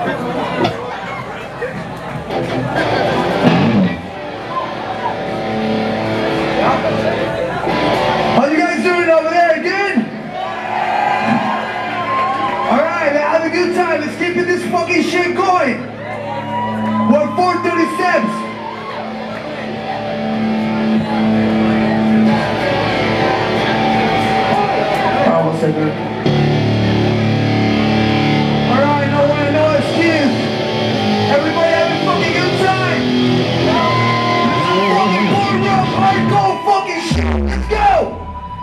How you guys doing over there? Good? Alright, have a good time. Let's keep this fucking shit going. We're 430 steps. Oh, one second. Alright, no excuse. Everybody have a fucking good time. This is fucking board rock, hardcore fucking shit. Let's go!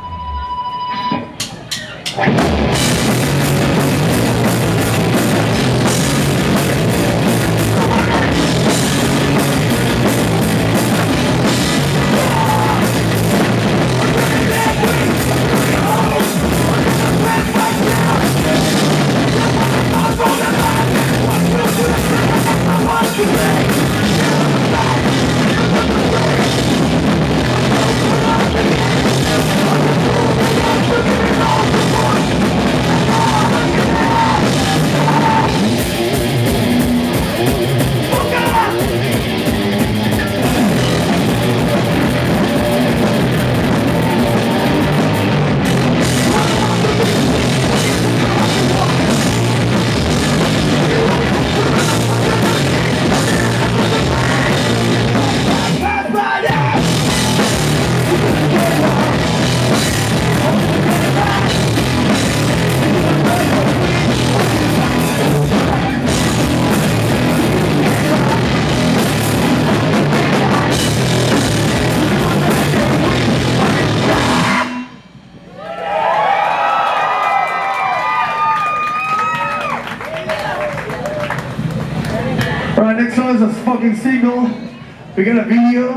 Alright, next song is a fucking single. We got a video.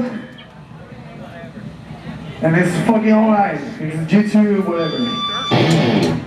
And it's fucking alright. It's G2, whatever.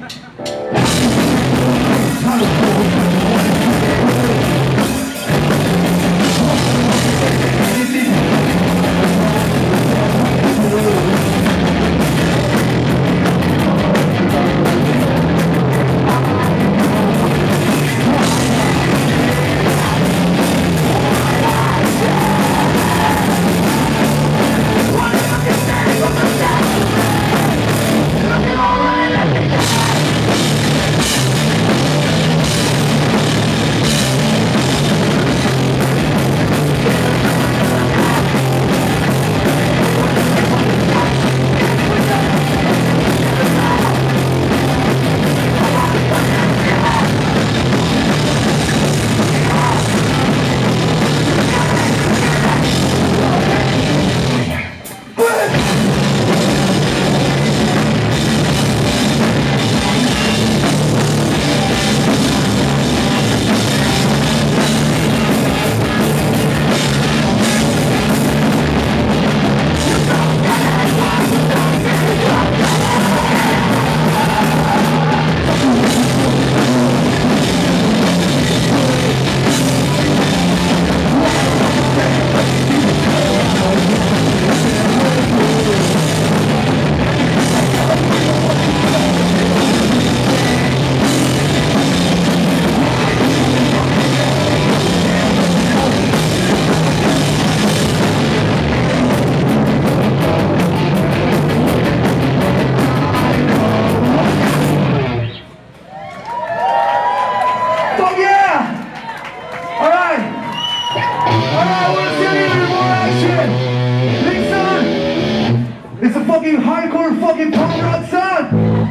It's a fucking hardcore fucking punk rock song.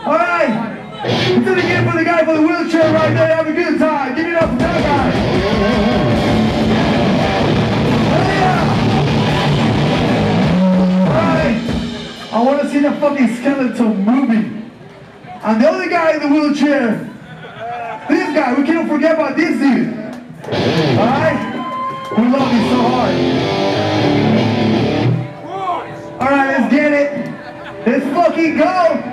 Alright. Let's do it again for the guy for the wheelchair right there. Have a good time. Give it up for that guy. Alright. I want to see the fucking skeleton moving. And the other guy in the wheelchair. This guy. We can't forget about this dude. Alright. We love you so hard. Alright, let's get it. Let's fucking go.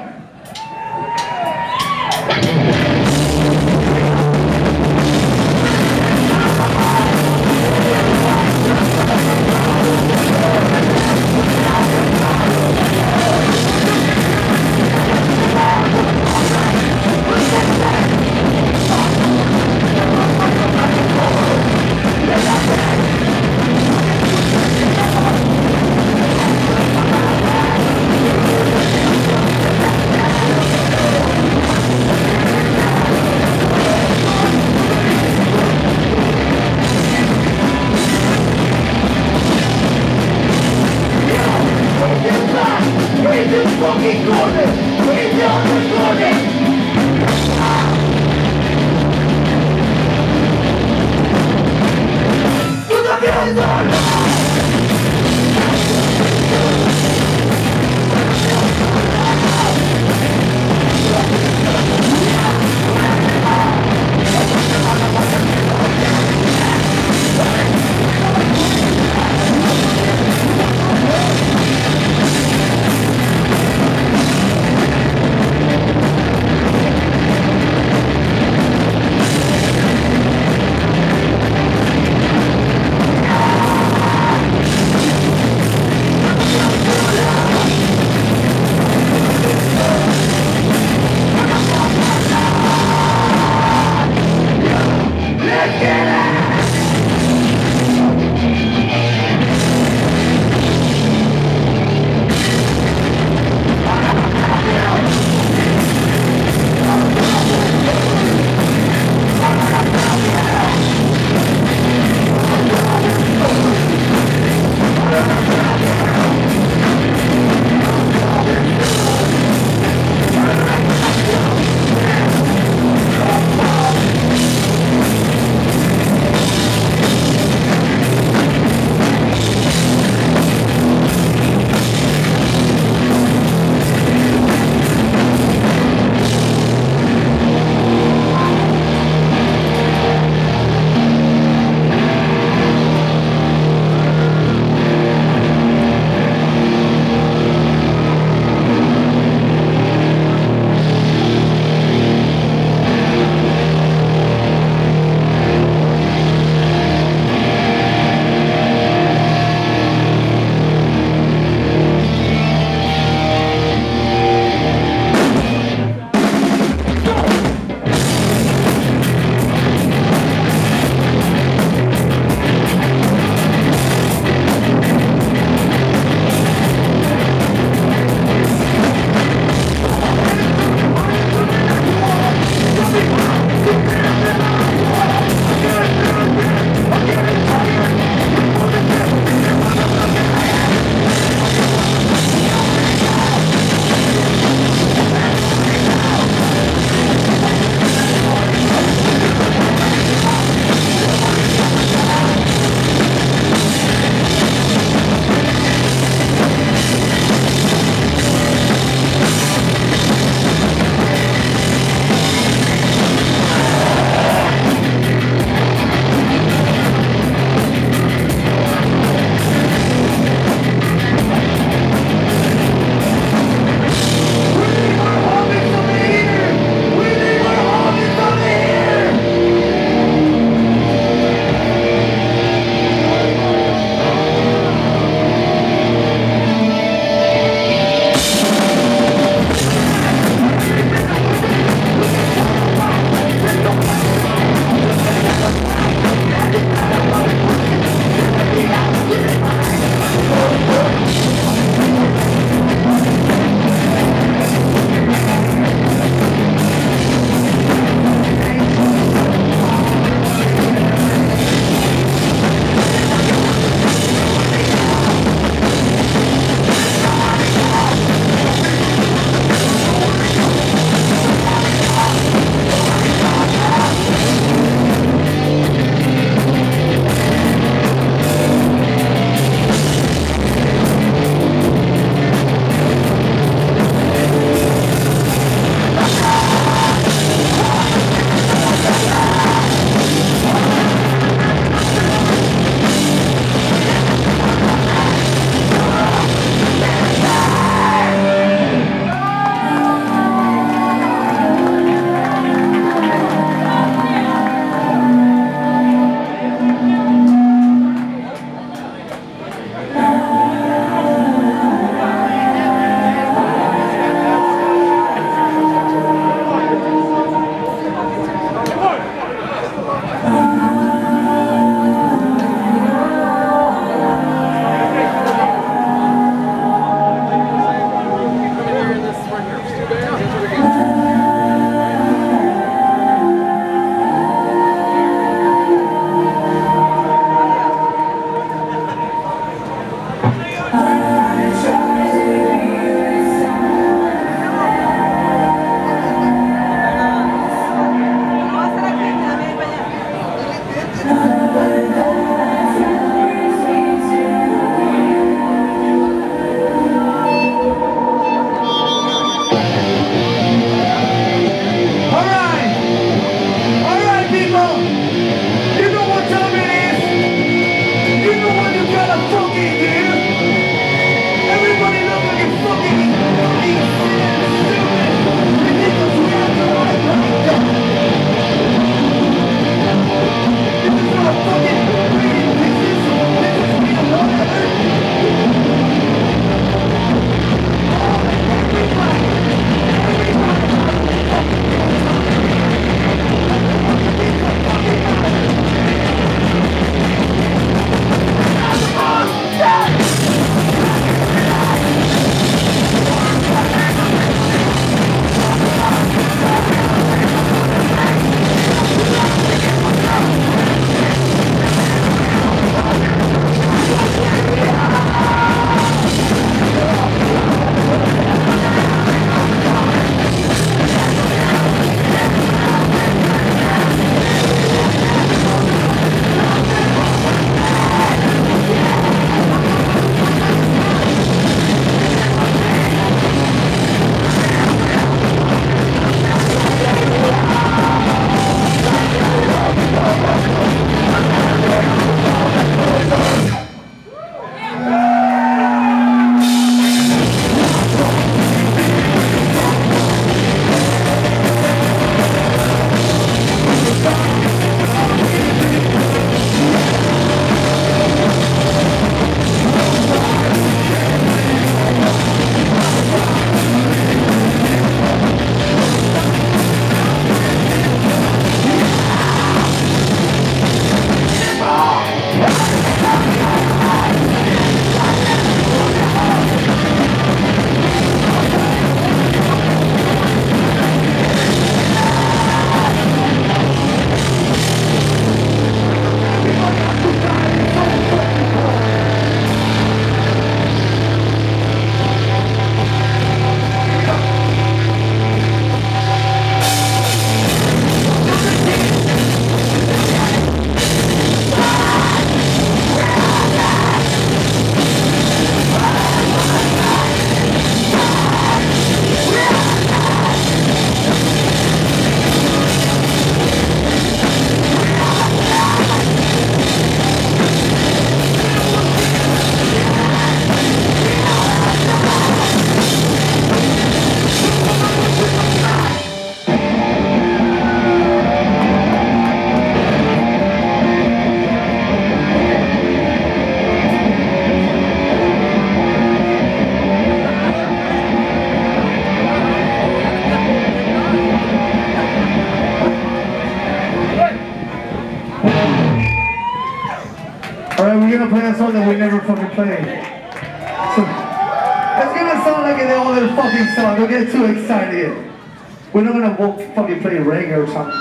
Alright, we're gonna play a song that we never fucking played. So, it's gonna sound like an other fucking song. Don't get too excited. We're not gonna fucking play reggae or something.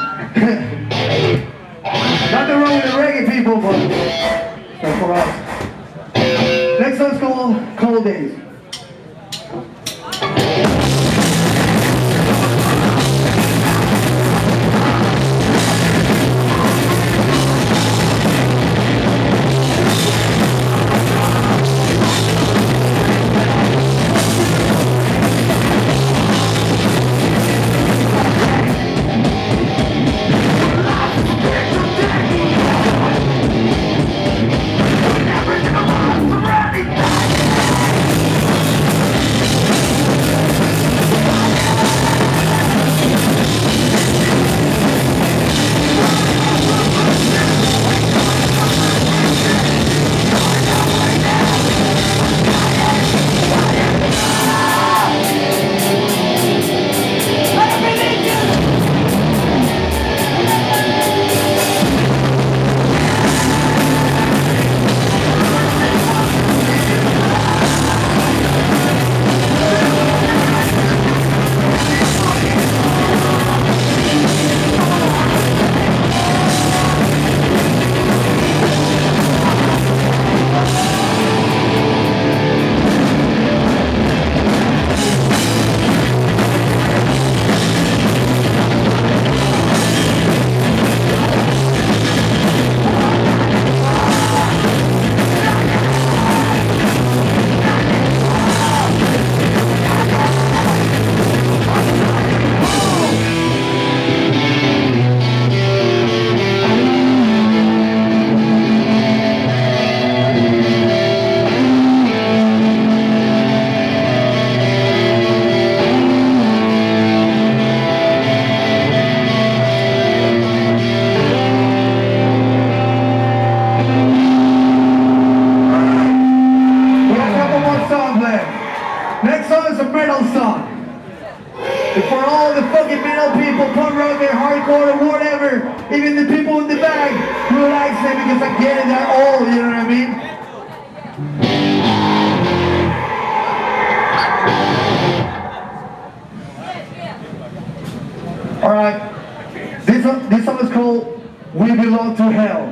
Nothing wrong with the reggae people, but it's not for us. Next song's called Cold Days. Next song is a metal song. And for all the fucking metal people, punk rock and hardcore or whatever, even the people in the back who likes it because I get it, they're old, you know what I mean? Alright, this song is called We Belong to Hell.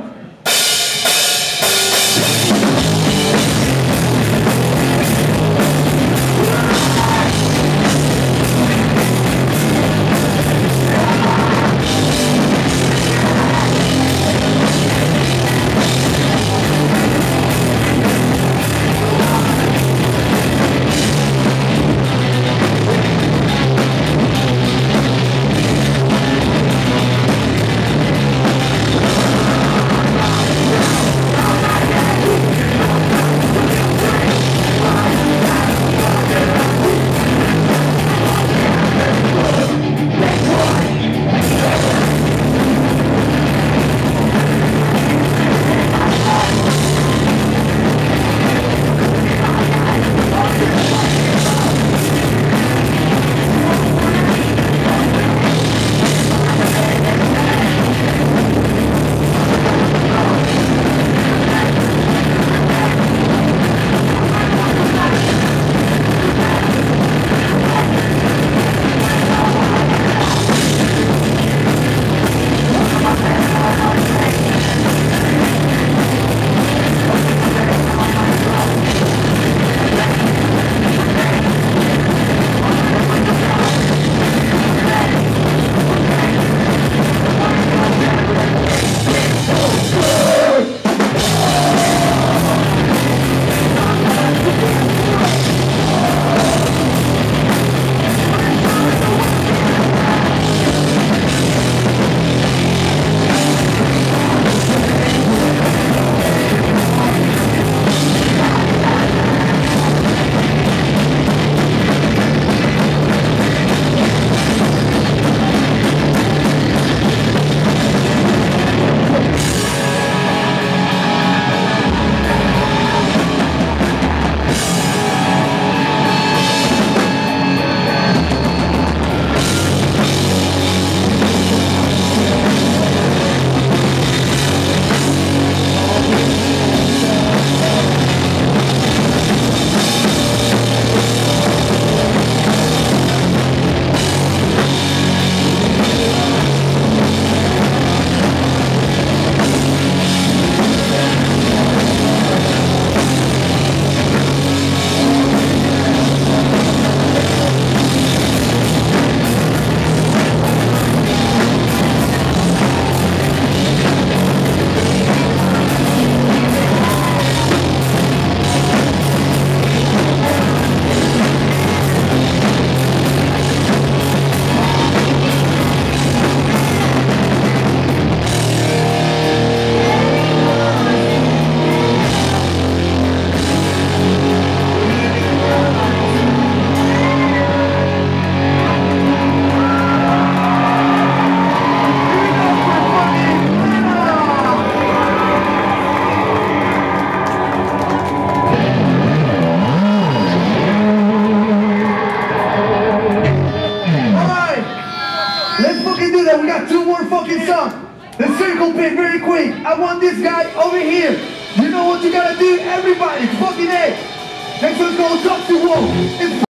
Let's fucking do that. We got 2 more fucking songs. The circle pit very quick. I want this guy over here. You know what you gotta do? Everybody, fucking A. Next one's called Toxic Wolf. It's